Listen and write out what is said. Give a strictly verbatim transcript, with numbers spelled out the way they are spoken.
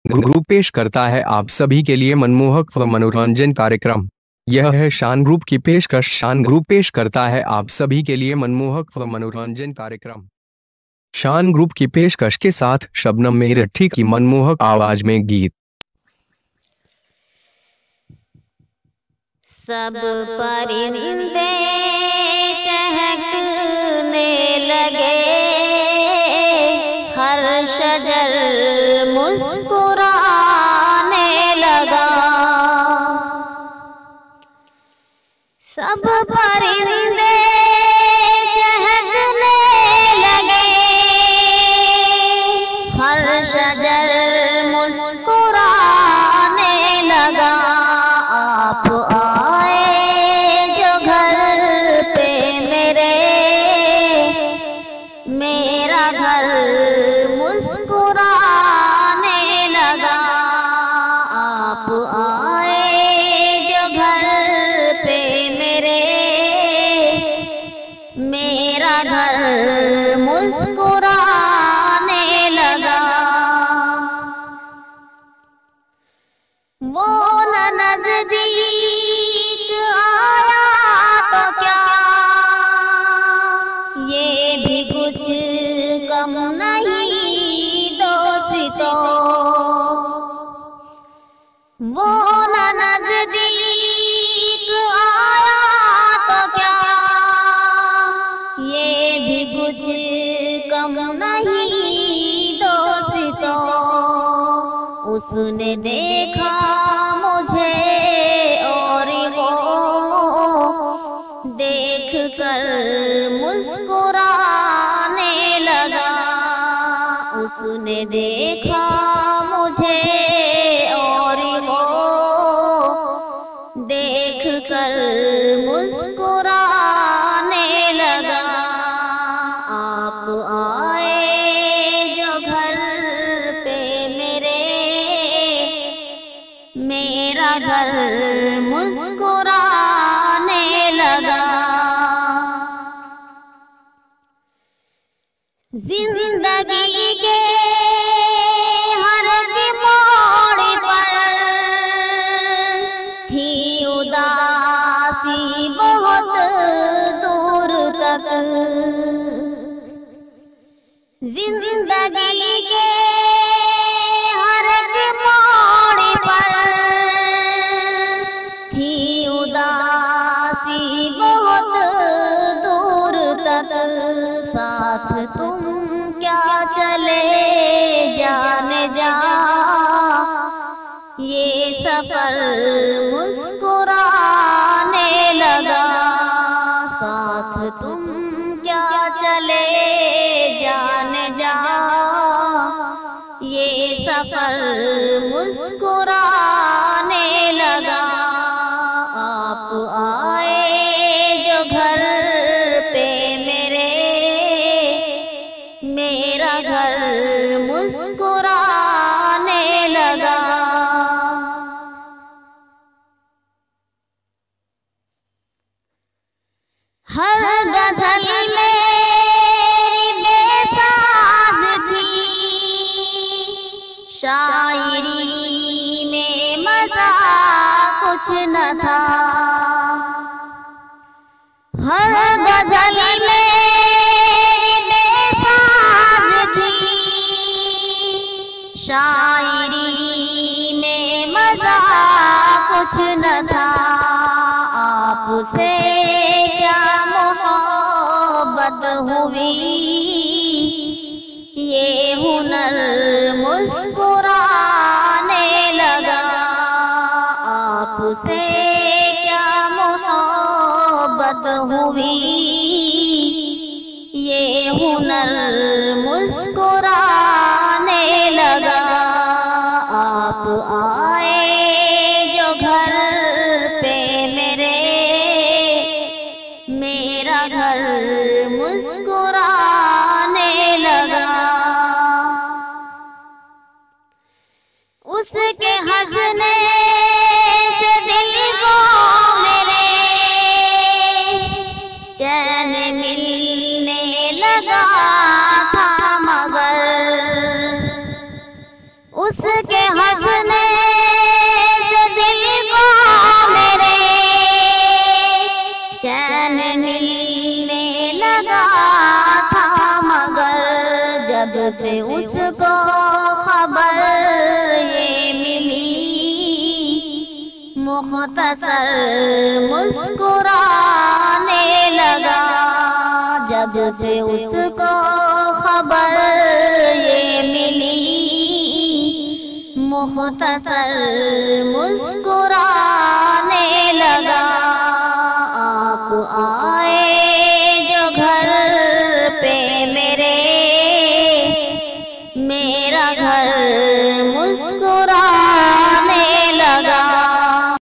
Group पेश करता है आप सभी के लिए मनमोहक व मनोरंजन कार्यक्रम। यह है शान ग्रुप की पेशकश। शान ग्रुप पेश करता है आप सभी के लिए मनमोहक व मनोरंजन कार्यक्रम। शान ग्रुप की पेशकश के साथ शबनम मेरठी की मनमोहक आवाज में गीत। सब परिंदे चहकने लगे, हर शजर मुस्कुराने लगा। सब परिंदे चहकने लगे, हर शजर मुस्कुराने लगा। आप आए जो घर पे मेरे, मेरा घर मुस्कुराने लगा। आप आए जो घर पे मेरे, मेरा घर मुस्कुराने लगा। वो न नजदीक आया तो क्या, ये भी कुछ कम नहीं दोस्तों। वो न नजदीक आया तो क्या, ये भी कुछ कम नहीं दोस्तों। उसने देखा मुझे और वो देख कर मुस्कुराने लगा। उसने देखा मुझे और वो देख कर मुस्कुराने लगा। आप आए जो घर पे मेरे, मेरा घर मुस्कुराने लगा। जिंदगी के हर मोड़ पर थी उदासी बहुत दूर तक। जिंदगी के हर मोड़ पर थी उदासी बहुत दूर तक। साथ तुम क्या चले जाने जा, ये सफर मुस्कुराने लगा। साथ तुम क्या चले जाने जा, ये सफर मुस्कुराने लगा। आप आए जो घर पे मेरे, मेरा घर मुस्कुराने लगा। हर गजल मेरी बेसाज थी, शायरी में मजा कुछ न था। हर गजल मेरी बेसाज थी, शायरी में मजा कुछ न था। आपसे क्या मोहब्बत हुई, ये हुनर मुस्कुराने लगा। आपसे क्या मोहब्बत हुई, ये हुनर मुस्कुराने लगा। आप आए जो घर पे मेरे, मेरा घर मुस्कुराने लगा। उसके हंसने से दिल को मेरे चैन मिलने लगा था, मगर उस उसके हंसने से दिल को मेरे चैन मिलने लगा था, मगर जब से उसको खबर ये मिली, मुख्तसर मुस्कुराने लगा। जब से उसको खबर ये मिली, मुख्तसर मुस्कुराने लगा। आप आ